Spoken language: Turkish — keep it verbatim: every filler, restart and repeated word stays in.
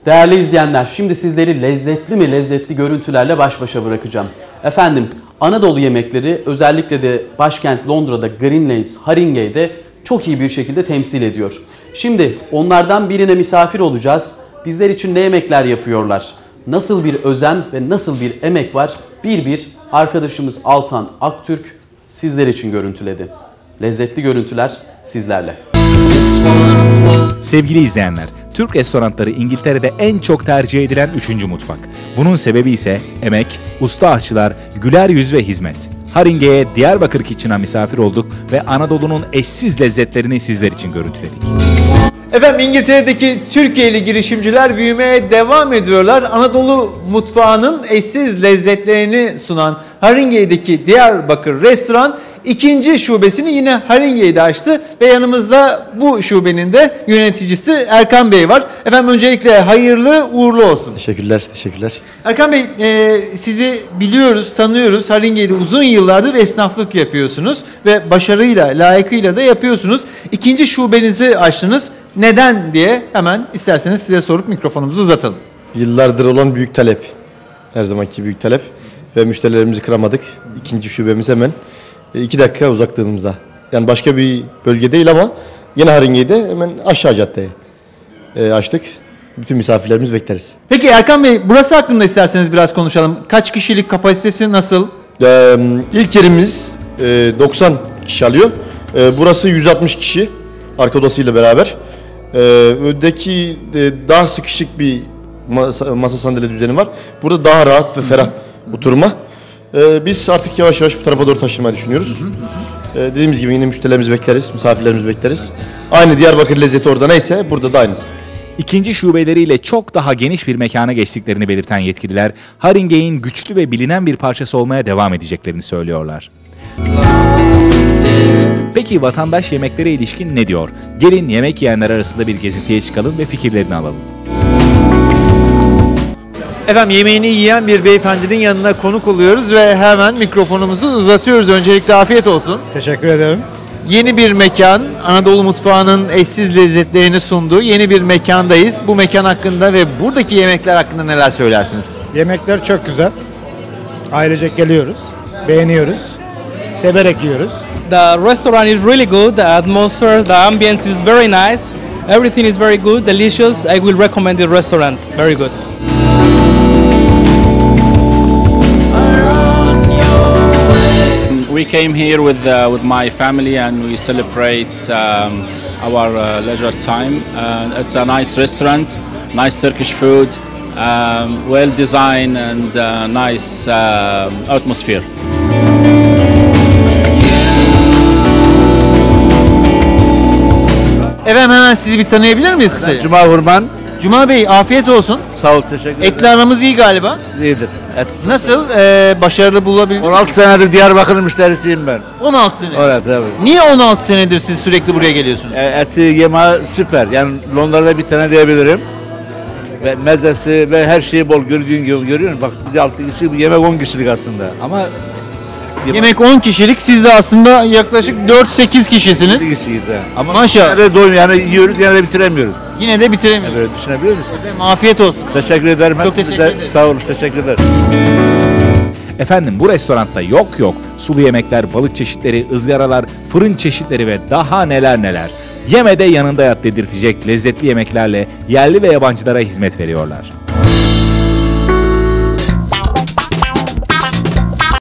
Değerli izleyenler, şimdi sizleri lezzetli mi lezzetli görüntülerle baş başa bırakacağım. Efendim, Anadolu yemekleri özellikle de başkent Londra'da Green Lanes, Haringey'de çok iyi bir şekilde temsil ediyor. Şimdi onlardan birine misafir olacağız. Bizler için ne yemekler yapıyorlar? Nasıl bir özen ve nasıl bir emek var? Bir bir arkadaşımız Altan Aktürk sizler için görüntüledi. Lezzetli görüntüler sizlerle. Sevgili izleyenler, Türk restoranları İngiltere'de en çok tercih edilen üçüncü mutfak. Bunun sebebi ise emek, usta aşçılar, güler yüz ve hizmet. Haringey'e Diyarbakır Kitchen'a misafir olduk ve Anadolu'nun eşsiz lezzetlerini sizler için görüntüledik. Efendim, İngiltere'deki Türkiye'li girişimciler büyümeye devam ediyorlar. Anadolu mutfağının eşsiz lezzetlerini sunan Haringey'deki Diyarbakır restoran ikinci şubesini yine Haringey'de açtı ve yanımızda bu şubenin de yöneticisi Erkan Bey var. Efendim, öncelikle hayırlı uğurlu olsun. Teşekkürler, teşekkürler. Erkan Bey, e, sizi biliyoruz, tanıyoruz. Haringey'de uzun yıllardır esnaflık yapıyorsunuz ve başarıyla, layıkıyla da yapıyorsunuz. İkinci şubenizi açtınız. Neden diye hemen isterseniz size sorup mikrofonumuzu uzatalım. Yıllardır olan büyük talep. Her zamanki büyük talep. Ve müşterilerimizi kıramadık. İkinci şubemiz hemen iki dakika uzaklığımızda. Yani başka bir bölge değil ama yine Haringey'de hemen aşağı caddeye e, açtık. Bütün misafirlerimizi bekleriz. Peki Erkan Bey, burası hakkında isterseniz biraz konuşalım. Kaç kişilik, kapasitesi nasıl? Ee, ilk yerimiz e, doksan kişi alıyor. E, burası yüz altmış kişi. Arka odasıyla beraber. Ee, öndeki e, daha sıkışık bir masa, masa sandalye düzeni var. Burada daha rahat ve ferah oturma. Ee, biz artık yavaş yavaş bu tarafa doğru taşınmayı düşünüyoruz. Ee, dediğimiz gibi yine müşterilerimizi bekleriz, misafirlerimizi bekleriz. Aynı Diyarbakır lezzeti orada neyse burada da aynısı. İkinci şubeleriyle çok daha geniş bir mekana geçtiklerini belirten yetkililer, Haringey'in güçlü ve bilinen bir parçası olmaya devam edeceklerini söylüyorlar. Peki vatandaş yemeklere ilişkin ne diyor? Gelin yemek yiyenler arasında bir gezintiye çıkalım ve fikirlerini alalım. Efendim, yemeğini yiyen bir beyefendinin yanına konuk oluyoruz ve hemen mikrofonumuzu uzatıyoruz. Öncelikle afiyet olsun. Teşekkür ederim. Yeni bir mekan, Anadolu mutfağının eşsiz lezzetlerini sunduğu yeni bir mekandayız. Bu mekan hakkında ve buradaki yemekler hakkında neler söylersiniz? Yemekler çok güzel. Ailecek geliyoruz, beğeniyoruz, severek yiyoruz. The restaurant is really good. The atmosphere, the ambience is very nice. Everything is very good, delicious. I will recommend the restaurant. Very good. We came here with uh, with my family and we celebrate um, our uh, leisure time. Uh, it's a nice restaurant, nice Turkish food, um, well designed and uh, nice uh, atmosphere. Efendim, hemen sizi bir tanıyabilir miyiz kısaca? Cuma Hurman. Cuma Bey, afiyet olsun. Sağ ol, teşekkür ederim. Etli aramız iyi galiba. İyidir. Et. Nasıl? Ee, başarılı bulabildiniz? on altı senedir Diyarbakır'ın müşterisiyim ben. on altı sene. Evet, evet. Niye on altı senedir siz sürekli buraya geliyorsunuz? E, eti yeme süper. Yani Londra'da bir tane diyebilirim. Ve mezesi ve her şeyi bol, gördüğün gibi görüyorsun. Bak, biz altı kişi, bu yemek on kişilik aslında. Ama yemek on kişilik, siz de aslında yaklaşık dört sekiz kişisiniz. altı kişiyiz ha. Ama maşallah. yine de doyum, yani yiyoruz, yine de bitiremiyoruz. Yine de bitiremiyoruz. Evet, düşünebiliyor musun? Efendim, afiyet olsun. Teşekkür ederim. Çok teşekkür Hepinize ederim. Sağ olun, teşekkür ederim. Efendim, bu restoranda yok yok sulu yemekler, balık çeşitleri, ızgaralar, fırın çeşitleri ve daha neler neler. Yeme de yanında yat dedirtecek lezzetli yemeklerle yerli ve yabancılara hizmet veriyorlar.